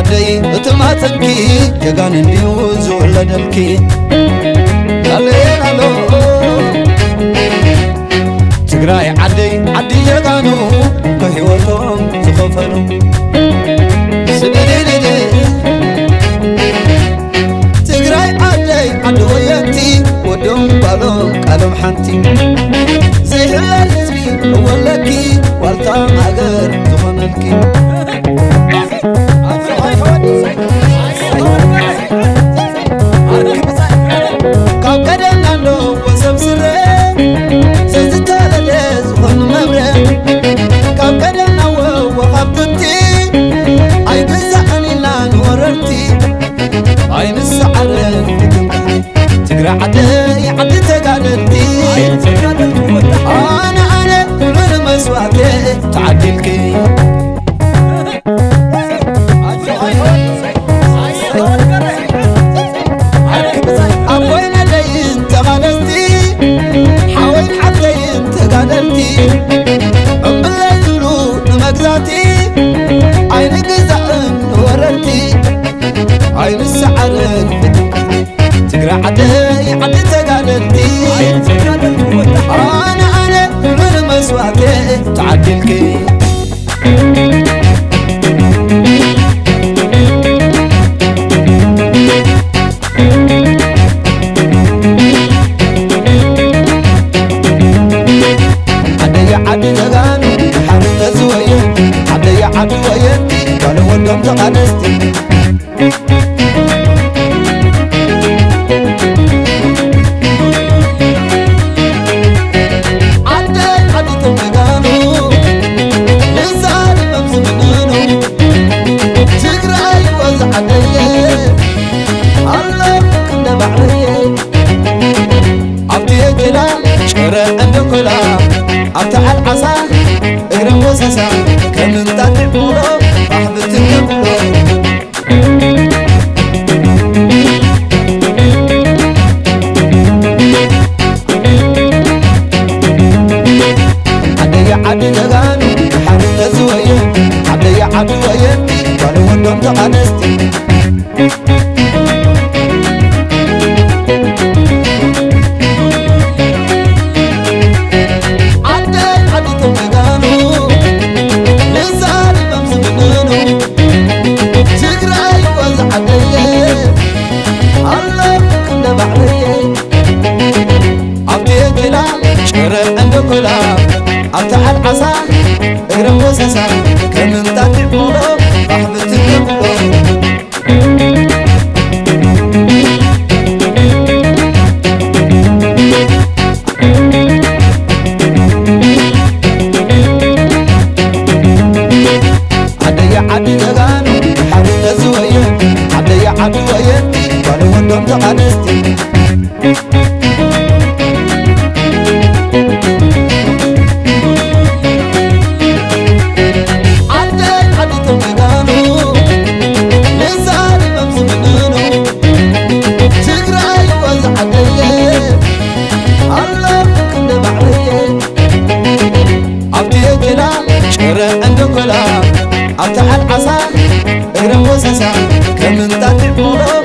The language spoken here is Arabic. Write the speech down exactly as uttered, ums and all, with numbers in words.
عدي اتماتنكي يغان انديو زولدلكي لالين الو تقراي عدي عدي يغانو كهيوتهم زخفنو سبيلي تقراي عدي عدي وينتي ودوم بالوم قالوم حنتي زي هلال حزبي ولكي والتا عقر زخنلكي كاب كدنا لو وسبسره سزتال لز خن مبره كاب كدنا وخبتي اي بزعني لا نوررتي اي مسعر تقرا عدي عدي تقالتي انا انا كل مسواتي تعدلكي عين قزعن وررتي عين السعر تقرا عدي عدي تقالتي انا انا كل مسواتي تعدلكي عدي عدي تقانو حرت زويه عدي عدي وينتي قالوا ودهم تقانستي عدي عدي تقانو لسان ممزمنينو تقرأي وزع عدي الله كنا بعري عبدي جلال شرع عند كلام أفتح العصا اقرم وسسا كمن تاتبولو أحبت الكبولو عدي عدي تغانو حرد زوية عدي عدي وينتي قالوا ودهم تقانستي أفتح العصا اقرم وسسا كمن تاتبولو أحبت الكبولو عدي عدي تغانو حرد زوية عدي عدي وينتي قالوا ودهم تقانستي عند كلام أفتح العصا اقرم وسسا كمن تاتبولو